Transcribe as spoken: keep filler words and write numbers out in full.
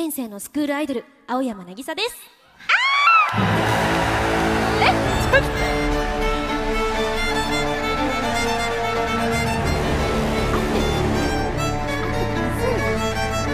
天性のスクールアイドル青山渚です。 え、ちょっと